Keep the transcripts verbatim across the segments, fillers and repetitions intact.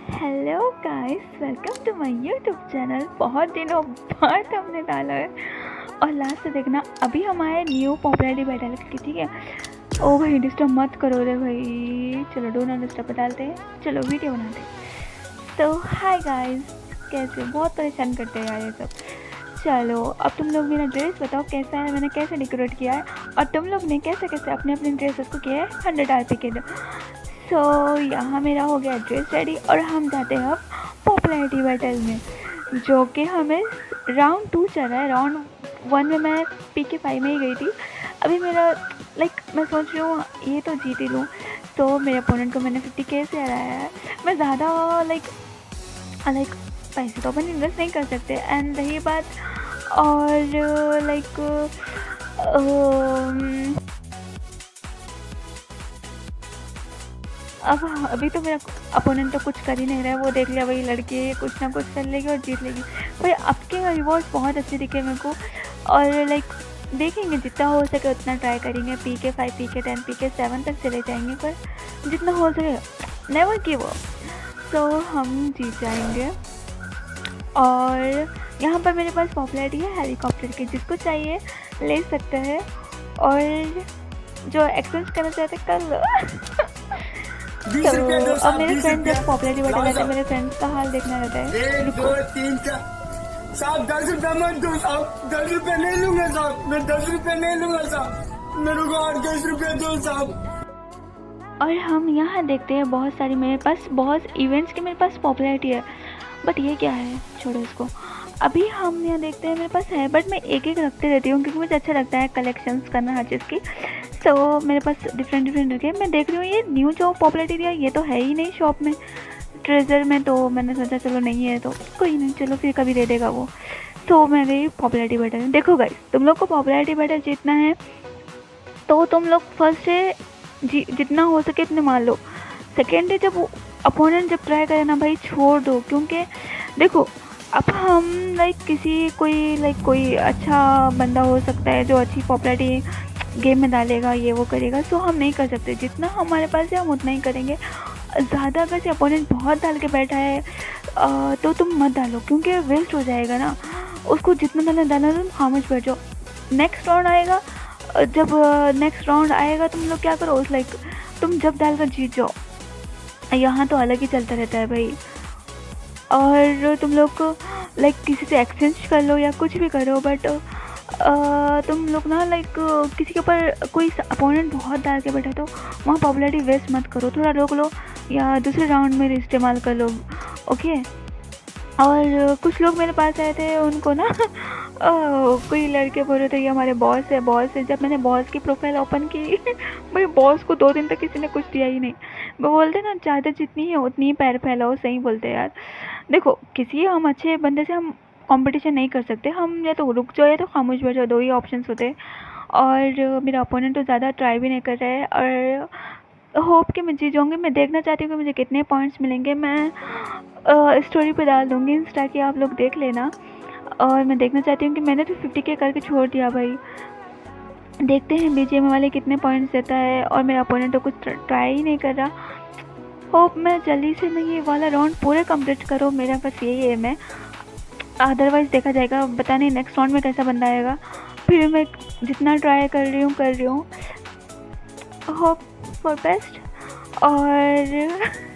Hello guys, welcome to my YouTube channel. बहुत दिनों बाद हमने डाला है और लास्ट से देखना अभी हमारे न्यू पॉपुलैरिटी बैटल की। ठीक है, ओ भाई डिस्टर्ब मत करो रे भाई। चलो डो नॉट डिस्टर्ब डालते हैं, चलो वीडियो बनाते हैं। तो हाय गाइस, कैसे? बहुत परेशान करते हैं यार ये सब। चलो अब तुम लोग मेरा ड्रेस बताओ कैसा है, मैंने कैसे डेकोरेट किया है और तुम लोग ने कैसे कैसे अपने अपने ड्रेसेस को किया है हंड्रेड आर पी के। सो so, यहाँ मेरा हो गया ड्रेस रेडी और हम जाते हैं अब पॉपुलैरिटी बैटल में, जो कि हमें राउंड टू चल रहा है। राउंड वन में मैं पी के फाइव में ही गई थी। अभी मेरा लाइक like, मैं सोच रही हूँ ये तो जीत ही लूँ। तो मेरे अपोनेंट को मैंने फिफ्टी के से हराया है। मैं ज़्यादा लाइक लाइक पैसे तो अपन इन्वेस्ट नहीं कर सकते। एंड रही बात और लाइक अब अभी तो मेरा अपोनेंट तो कुछ कर ही नहीं रहा है। वो देख लिया वही लड़की कुछ ना कुछ कर लेगी और जीत लेगी। भाई आपके रिवॉर्ड्स बहुत अच्छे दिखे मेरे को और लाइक देखेंगे जितना हो सके उतना ट्राई करेंगे। P K five, P K ten, P K seven तक चले जाएंगे, पर जितना हो सके नेवर गिव अप। सो हम जीत जाएंगे। और यहाँ पर मेरे पास पॉपुलैरिटी है हेलीकॉप्टर की, जिसको चाहिए ले सकता है और जो एक्सचेंज करना चाहते कर लो। तो अब मेरे फ्रेंड जब पॉपुलैरिटी बैठा रहता है, मेरे फ्रेंड्स का हाल देखना रहता है। एक दो तीन चार साहब, दस रुपये मत दो साहब, दस रुपये नहीं लूंगा साहब, मैं दस रुपये नहीं लूंगा साहब, मेरे को और दस रुपये दो साहब। और हम यहाँ देखते हैं बहुत सारी, मेरे पास बहुत इवेंट्स की मेरे पास पॉपुलैरिटी है। बट ये क्या है, छोड़ो इसको। अभी हम यहाँ देखते हैं मेरे पास है, बट मैं एक एक रखते रहती हूँ क्योंकि मुझे अच्छा लगता है कलेक्शंस करना हर चीज़ की। तो so, मेरे पास डिफरेंट डिफरेंट रखे। मैं देख रही हूँ ये न्यू जो पॉपुलैरिटी दिया ये तो है ही नहीं शॉप में, ट्रेजर में। तो मैंने सोचा चलो नहीं है तो कोई नहीं, चलो फिर कभी दे देगा वो। तो मैंने पॉपुलैरिटी बैटल देखो गाइस, तुम लोग को पॉपुलैरिटी बैटल जीतना है तो तुम लोग फर्स्ट से जी जितना हो सके इतने मार लो। सेकेंड है जब अपोनेंट जब ट्राई करे ना भाई छोड़ दो, क्योंकि देखो अब हम लाइक किसी कोई लाइक कोई अच्छा बंदा हो सकता है जो अच्छी पॉपुलैरिटी गेम में डालेगा, ये वो करेगा। सो हम नहीं कर सकते, जितना हमारे पास है हम उतना ही करेंगे। ज़्यादा अगर से अपोनेंट बहुत डाल के बैठा है आ, तो तुम मत डालो क्योंकि वेस्ट हो जाएगा ना। उसको जितना डालना डालना तुम खामोश बैठ जाओ। नेक्स्ट राउंड आएगा, जब नेक्स्ट राउंड आएगा तुम लोग क्या करो, उस लाइक तुम जब डालकर जीत जाओ। यहाँ तो अलग ही चलता रहता है भाई। और तुम लोग को लाइक किसी से एक्सचेंज कर लो या कुछ भी करो, बट Uh, तुम लोग ना लाइक किसी के ऊपर कोई अपोनेंट बहुत डाल के बैठा तो वहाँ पॉपुलैरिटी वेस्ट मत करो, थोड़ा रोक लो या दूसरे राउंड में इस्तेमाल कर लो। ओके। और कुछ लोग मेरे पास आए थे, उनको ना कोई लड़के बोल रहे थे ये हमारे बॉस है बॉस है। जब मैंने बॉस की प्रोफाइल ओपन की भाई बॉस को दो दिन तक किसी ने कुछ दिया ही नहीं। वो बोलते ना चादर जितनी है उतनी ही पैर फैलाओ, सही बोलते यार। देखो किसी हम अच्छे बंदे से हम कंपटीशन नहीं कर सकते, हम या तो रुक जाओ या तो खामोश बैठ जाओ, दो ही ऑप्शंस होते हैं। और मेरा अपोनेंट तो ज़्यादा ट्राई भी नहीं कर रहा है और होप कि मैं जीत जाऊँगी। मैं देखना चाहती हूँ कि मुझे कितने पॉइंट्स मिलेंगे। मैं स्टोरी पे डाल दूँगी इंस्टा की, आप लोग देख लेना। और मैं देखना चाहती हूँ कि मैंने तो फिफ्टी के करके छोड़ दिया भाई। देखते हैं बीजीएम वाले कितने पॉइंट्स देता है। और मेरा अपोनेंट तो कुछ ट्राई ही नहीं कर रहा। होप मैं जल्दी से मैं ये वाला राउंड पूरे कंप्लीट करूँ, मेरा बस यही एम है। अदरवाइज़ देखा जाएगा, पता नहीं नेक्स्ट राउंड में कैसा बंदा आएगा। फिर मैं जितना ट्राई कर रही हूँ कर रही हूँ होप फॉर बेस्ट। और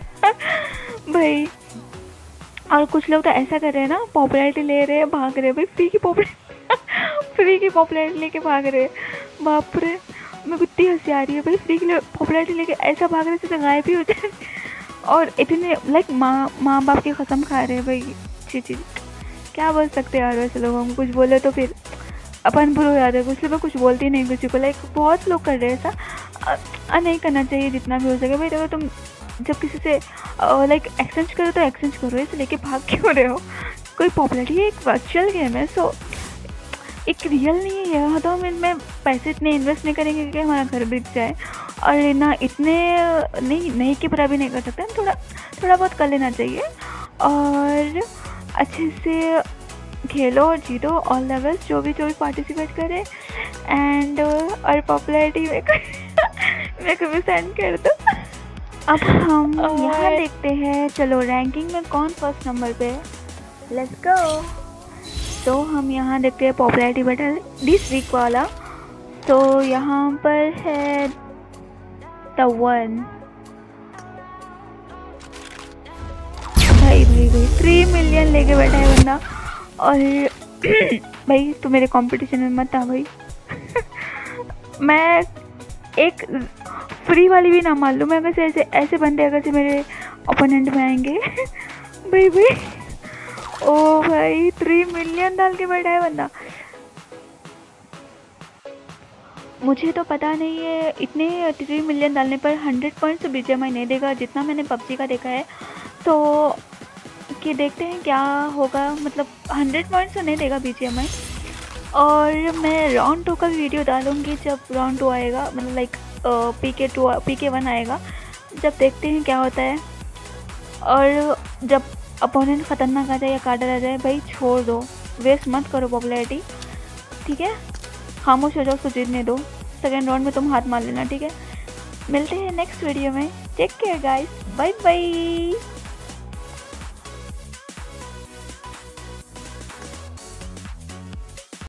भाई और कुछ लोग तो ऐसा कर रहे हैं ना, पॉपुलैरिटी ले रहे हैं भाग रहे हैं भाई, फ्री की पॉपुलैरिटी फ्री की पॉपुलैरिटी लेके भाग रहे हैं। बाप रे, मेरे को इतनी हंसी आ रही है भाई, फ्री की पॉपुलैरिटी लेके ऐसा भाग रहे जैसे गायब ही हो जाए। और इतने लाइक माँ माँ बाप की कसम खा रहे हैं भाई। जी जी क्या बोल सकते हैं यार, वैसे लोगों को कुछ बोले तो फिर अपन बुरा हो जाता है, इसलिए मैं कुछ बोलती नहीं किसी को। लाइक बहुत लोग कर रहे हैं ऐसा, नहीं करना चाहिए जितना भी हो सके भाई। अगर तुम जब किसी से लाइक एक्सचेंज करो तो एक्सचेंज करो, इसे लेके भाग क्यों रहे हो। कोई पॉपुलैरिटी एक वर्चुअल गेम है, सो एक रियल नहीं है। यहाँ तो हम इनमें पैसे इतने इन्वेस्ट नहीं करेंगे कि हमारा घर बिक जाए, और ना इतने नहीं नहीं कि पूरा भी नहीं कर सकते हम, थोड़ा थोड़ा बहुत कर लेना चाहिए। और अच्छे से खेलो और जीतो ऑल लेवल्स, जो भी जो भी पार्टिसिपेट करे। एंड और पॉपुलैरिटी मेरे को मेरे को भी सेंड कर दो। अब हम और- यहाँ देखते हैं, चलो रैंकिंग में कौन फर्स्ट नंबर पे है, लेट्स गो। तो हम यहाँ देखते हैं पॉपुलैरिटी बैटल दिस वीक वाला। तो यहाँ पर है द वन, भाई भाई भाई थ्री मिलियन लेके बैठा है बंदा। और भाई तू मेरे कंपटीशन में मत आ भाई। मैं एक फ्री वाली भी ना मान लूँ मैं, अगर से ऐसे ऐसे बंदे अगर से मेरे ओपोनेंट में आएंगे। भाई भाई ओ भाई थ्री मिलियन डाल के बैठा है बंदा। मुझे तो पता नहीं है इतने थ्री मिलियन डालने पर हंड्रेड पॉइंट्स बीजीएमआई नहीं देगा जितना मैंने पबजी का देखा है। तो कि देखते हैं क्या होगा, मतलब हंड्रेड पॉइंट्स तो नहीं देगा बीजीएमआई। और मैं राउंड टू का वीडियो डालूंगी जब राउंड टू आएगा, मतलब like P K two P K one आएगा, जब देखते हैं क्या होता है। और जब अपोनेंट ख़तरनाक आ जाए या कार्डर आ जाए, भाई छोड़ दो, वेस्ट मत करो पॉपुलैरिटी, ठीक है। खामोश हो जाओ, उसको जीतने दो, सेकेंड राउंड में तुम हाथ मार लेना, ठीक है। मिलते हैं नेक्स्ट वीडियो में, take care guys, bye bye.